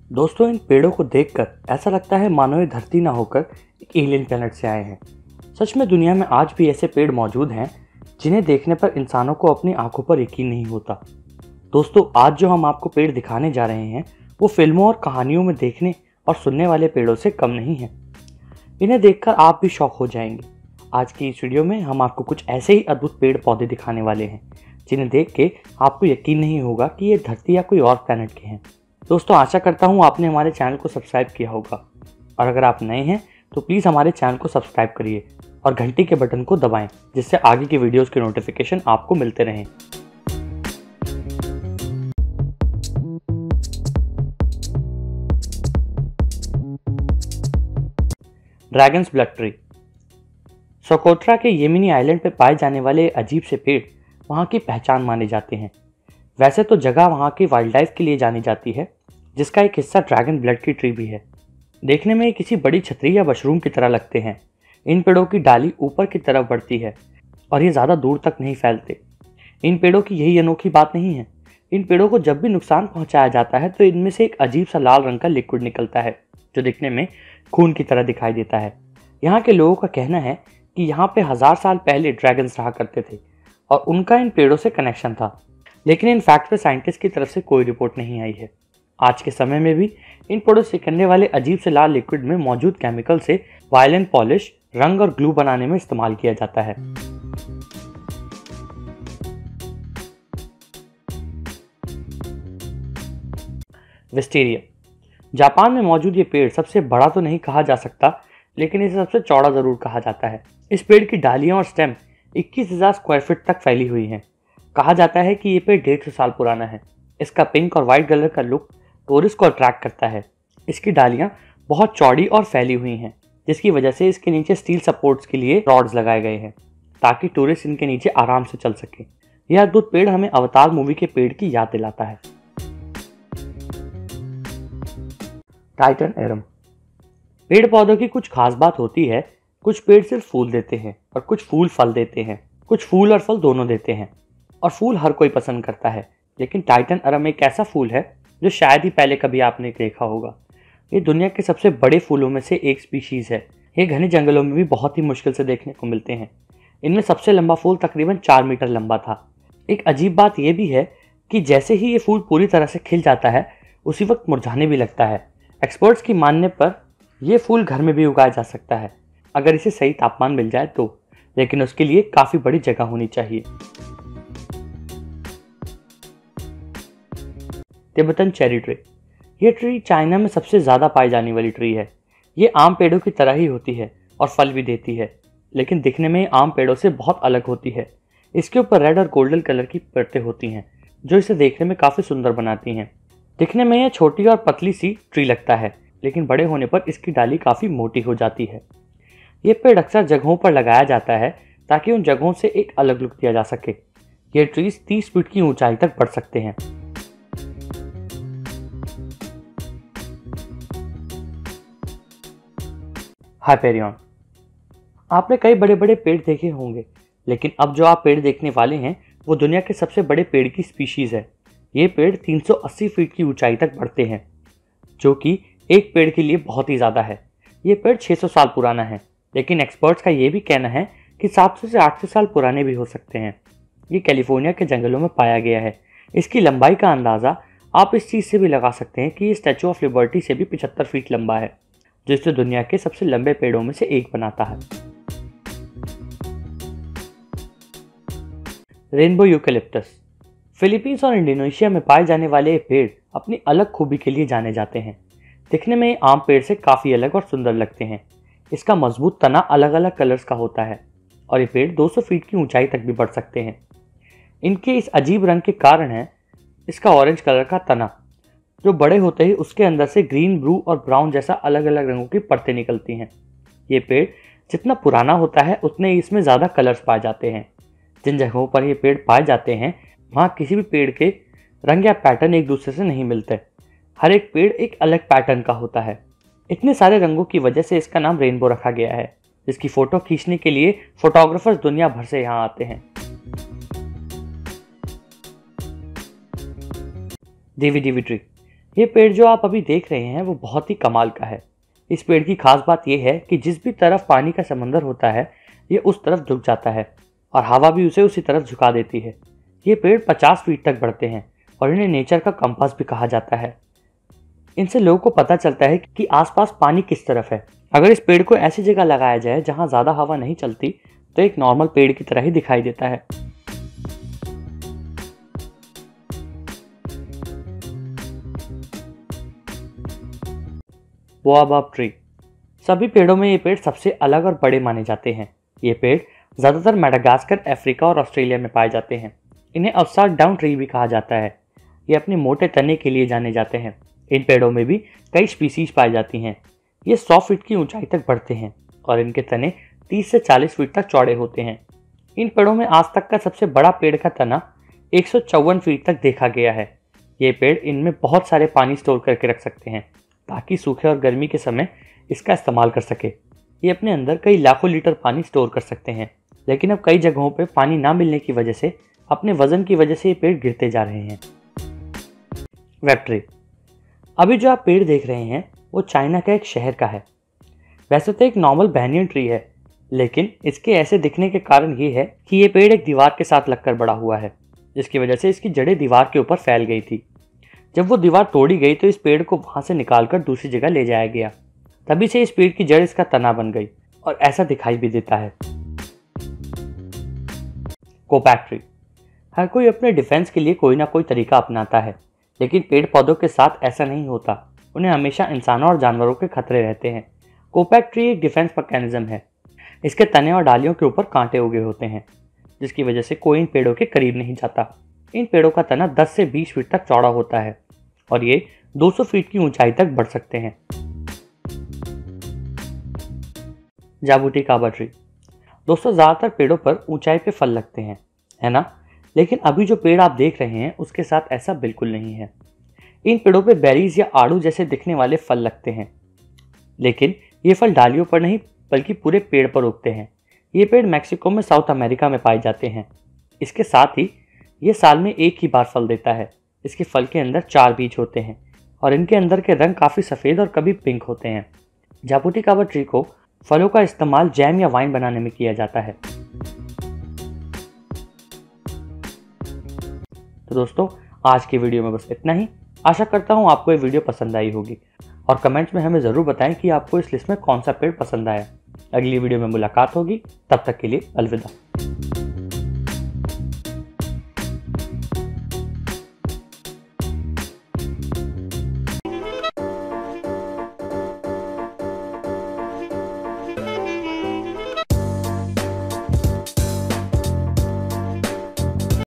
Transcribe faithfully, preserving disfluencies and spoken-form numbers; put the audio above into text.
दोस्तों, इन पेड़ों को देखकर ऐसा लगता है मानो ये धरती ना होकर एक एलियन प्लेनेट से आए हैं। सच में दुनिया में आज भी ऐसे पेड़ मौजूद हैं जिन्हें देखने पर इंसानों को अपनी आंखों पर यकीन नहीं होता। दोस्तों, आज जो हम आपको पेड़ दिखाने जा रहे हैं वो फिल्मों और कहानियों में देखने और सुनने वाले पेड़ों से कम नहीं है। इन्हें देखकर आप भी शॉक हो जाएंगे। आज की इस वीडियो में हम आपको कुछ ऐसे ही अद्भुत पेड़ पौधे दिखाने वाले हैं जिन्हें देख के आपको यकीन नहीं होगा कि ये धरती या कोई और प्लैनेट के हैं। दोस्तों, आशा करता हूँ आपने हमारे चैनल को सब्सक्राइब किया होगा, और अगर आप नए हैं तो प्लीज़ हमारे चैनल को सब्सक्राइब करिए और घंटी के बटन को दबाएं, जिससे आगे की वीडियोस के नोटिफिकेशन आपको मिलते रहें। Dragon's blood tree. सोकोत्रा के येमेनी आइलैंड पर पाए जाने वाले अजीब से पेड़ वहाँ की पहचान माने जाते हैं। वैसे तो जगह वहाँ की वाइल्ड लाइफ के लिए जानी जाती है, जिसका एक हिस्सा ड्रैगन ब्लड की ट्री भी है। देखने में ये किसी बड़ी छतरी या मशरूम की तरह लगते हैं। इन पेड़ों की डाली ऊपर की तरफ बढ़ती है और ये ज़्यादा दूर तक नहीं फैलते। इन पेड़ों की यही अनोखी बात नहीं है। इन पेड़ों को जब भी नुकसान पहुँचाया जाता है तो इनमें से एक अजीब सा लाल रंग का लिक्विड निकलता है, जो दिखने में खून की तरह दिखाई देता है। यहाँ के लोगों का कहना है कि यहाँ पे हजार साल पहले ड्रैगन्स रहा करते थे और उनका इन पेड़ों से कनेक्शन था, लेकिन इन फैक्ट पे साइंटिस्ट की तरफ से कोई रिपोर्ट नहीं आई है। आज के समय में भी इन पेड़ों से निकलने वाले अजीब से लाल लिक्विड में मौजूद केमिकल से वायलेंट पॉलिश, रंग और ग्लू बनाने में इस्तेमाल किया जाता है। विस्टेरिया। जापान में मौजूद ये पेड़ सबसे बड़ा तो नहीं कहा जा सकता, लेकिन इसे सबसे चौड़ा जरूर कहा जाता है। इस पेड़ की डालियां और स्टेम इक्कीस हजार स्क्वायर फीट तक फैली हुई हैं। कहा जाता है कि ये पेड़ डेढ़ सौ साल पुराना है। इसका पिंक और वाइट कलर का लुक टूरिस्ट को अट्रैक्ट करता है। इसकी डालियां बहुत चौड़ी और फैली हुई हैं, जिसकी वजह से इसके नीचे स्टील सपोर्ट्स के लिए रॉड्स लगाए गए हैं ताकि टूरिस्ट इनके नीचे आराम से चल सके। यह अद्भुत पेड़ हमें अवतार मूवी के पेड़ की याद दिलाता है। Titan arum. पेड़ पौधों की कुछ खास बात होती है। कुछ पेड़ सिर्फ फूल देते हैं और कुछ फूल फल देते हैं। कुछ फूल और फल दोनों देते हैं, और फूल हर कोई पसंद करता है। लेकिन टाइटन एरम एक ऐसा फूल है जो शायद ही पहले कभी आपने देखा होगा। ये दुनिया के सबसे बड़े फूलों में से एक स्पीशीज है। ये घने जंगलों में भी बहुत ही मुश्किल से देखने को मिलते हैं। इनमें सबसे लंबा फूल तकरीबन चार मीटर लंबा था। एक अजीब बात यह भी है कि जैसे ही ये फूल पूरी तरह से खिल जाता है, उसी वक्त मुरझाने भी लगता है। एक्सपर्ट्स की मानने पर यह फूल घर में भी उगाया जा सकता है, अगर इसे सही तापमान मिल जाए तो, लेकिन उसके लिए काफी बड़ी जगह होनी चाहिए। Tibetan cherry tree. यह ट्री चाइना में सबसे ज्यादा पाई जाने वाली ट्री है। ये आम पेड़ों की तरह ही होती है और फल भी देती है, लेकिन दिखने में आम पेड़ों से बहुत अलग होती है। इसके ऊपर रेड और गोल्डन कलर की परतें होती हैं, जो इसे देखने में काफी सुंदर बनाती हैं। दिखने में यह छोटी और पतली सी ट्री लगता है, लेकिन बड़े होने पर इसकी डाली काफी मोटी हो जाती है। ये पेड़ अक्सर जगहों पर लगाया जाता है ताकि उन जगहों से एक अलग लुक दिया जा सके। ये ट्रीज तीस फीट की ऊंचाई तक बढ़ सकते हैं। हाइपेरियन। आपने कई बड़े बड़े पेड़ देखे होंगे, लेकिन अब जो आप पेड़ देखने वाले हैं वो दुनिया के सबसे बड़े पेड़ की स्पीशीज है। ये पेड़ तीन सौ अस्सी फीट की ऊंचाई तक बढ़ते हैं, जो कि एक पेड़ के लिए बहुत ही ज्यादा है। ये पेड़ छह सौ साल पुराना है, लेकिन एक्सपर्ट्स का यह भी कहना है कि सात सौ से आठ सौ साल पुराने भी हो सकते हैं। ये कैलिफोर्निया के जंगलों में पाया गया है। इसकी लंबाई का अंदाजा आप इस चीज से भी लगा सकते हैं कि ये स्टैचू ऑफ लिबर्टी से भी पचहत्तर फीट लंबा है, जिससे दुनिया के सबसे लंबे पेड़ों में से एक बनाता है। Rainbow eucalyptus. फिलीपींस और इंडोनेशिया में पाए जाने वाले ये पेड़ अपनी अलग खूबी के लिए जाने जाते हैं। दिखने में आम पेड़ से काफी अलग और सुंदर लगते हैं। इसका मजबूत तना अलग अलग कलर्स का होता है और ये पेड़ दो सौ फीट की ऊंचाई तक भी बढ़ सकते हैं। इनके इस अजीब रंग के कारण है इसका ऑरेंज कलर का तना, जो बड़े होते ही उसके अंदर से ग्रीन, ब्लू और ब्राउन जैसा अलग अलग रंगों की परतें निकलती हैं। ये पेड़ जितना पुराना होता है उतने इसमें ज़्यादा कलर्स पाए जाते हैं। जिन जगहों पर ये पेड़ पाए जाते हैं वहाँ किसी भी पेड़ के रंग या पैटर्न एक दूसरे से नहीं मिलते। हर एक पेड़ एक अलग पैटर्न का होता है। इतने सारे रंगों की वजह से इसका नाम रेनबो रखा गया है, जिसकी फोटो खींचने के लिए फोटोग्राफर्स दुनिया भर से यहाँ आते हैं। देवी देवी ट्री। ये पेड़ जो आप अभी देख रहे हैं वो बहुत ही कमाल का है। इस पेड़ की खास बात यह है कि जिस भी तरफ पानी का समंदर होता है ये उस तरफ झुक जाता है और हवा भी उसे उसी तरफ झुका देती है। ये पेड़ पचास फीट तक बढ़ते हैं और इन्हें नेचर का कंपास भी कहा जाता है। इनसे लोगों को पता चलता है कि आसपास पानी किस तरफ है। अगर इस पेड़ को ऐसी जगह लगाया जाए जहां ज़्यादा हवा नहीं चलती तो एक नॉर्मल पेड़ की तरह ही दिखाई देता है। Baobab tree. सभी पेड़ों में ये पेड़ सबसे अलग और बड़े माने जाते हैं। ये पेड़ ज़्यादातर मेडागास्कर, अफ्रीका और ऑस्ट्रेलिया में पाए जाते हैं। इन्हें अपसाइड डाउन ट्री भी कहा जाता है। ये अपने मोटे तने के लिए जाने जाते हैं। इन पेड़ों में भी कई स्पीसीज पाई जाती हैं। ये सौ फीट की ऊंचाई तक बढ़ते हैं और इनके तने तीस से चालीस फीट तक चौड़े होते हैं। इन पेड़ों में आज तक का सबसे बड़ा पेड़ का तना एक सौ चौवन फीट तक देखा गया है। ये पेड़ इनमें बहुत सारे पानी स्टोर करके रख सकते हैं ताकि सूखे और गर्मी के समय इसका इस्तेमाल कर सके। ये अपने अंदर कई लाखों लीटर पानी स्टोर कर सकते हैं, लेकिन अब कई जगहों पे पानी ना मिलने की वजह से अपने वजन की वजह से ये पेड़ गिरते जा रहे हैं। Web tree. अभी जो आप पेड़ देख रहे हैं वो चाइना का एक शहर का है। वैसे तो एक नॉर्मल बैनियन ट्री है, लेकिन इसके ऐसे दिखने के कारण ये है कि ये पेड़ एक दीवार के साथ लगकर बड़ा हुआ है, जिसकी वजह से इसकी जड़ें दीवार के ऊपर फैल गई थी। जब वो दीवार तोड़ी गई तो इस पेड़ को वहां से निकालकर दूसरी जगह ले जाया गया। तभी से इस पेड़ की जड़ इसका तना बन गई और ऐसा दिखाई भी देता है। कोपैक ट्री। हर कोई अपने डिफेंस के लिए कोई ना कोई तरीका अपनाता है, लेकिन पेड़ पौधों के साथ ऐसा नहीं होता। उन्हें हमेशा इंसानों और जानवरों के खतरे रहते हैं। कोपैक ट्री एक डिफेंस मैकेनिज्म है। इसके तने और डालियों के ऊपर कांटे उगे होते हैं, जिसकी वजह से कोई इन पेड़ों के करीब नहीं जाता। इन पेड़ों का तना दस से बीस फीट तक चौड़ा होता है और ये दो सौ फीट की ऊंचाई तक बढ़ सकते हैं। Jabuticaba tree. दोस्तों, ज़्यादातर पेड़ों पर ऊंचाई पे फल लगते हैं, है ना? लेकिन अभी जो पेड़ आप देख रहे हैं उसके साथ ऐसा बिल्कुल नहीं है। इन पेड़ों पे बेरीज या आड़ू जैसे दिखने वाले फल लगते हैं, लेकिन ये फल डालियों पर नहीं बल्कि पूरे पेड़ पर उगते हैं। ये पेड़ मैक्सिको में साउथ अमेरिका में पाए जाते हैं। इसके साथ ही ये साल में एक ही बार फल देता है। इसके फल के अंदर चार बीज होते हैं और इनके अंदर के रंग काफ़ी सफ़ेद और कभी पिंक होते हैं। जाबूटी काबा ट्री को फलों का इस्तेमाल जैम या वाइन बनाने में किया जाता है। तो दोस्तों, आज की वीडियो में बस इतना ही। आशा करता हूँ आपको ये वीडियो पसंद आई होगी और कमेंट्स में हमें ज़रूर बताएं कि आपको इस लिस्ट में कौन सा पेड़ पसंद आया। अगली वीडियो में मुलाकात होगी, तब तक के लिए अलविदा।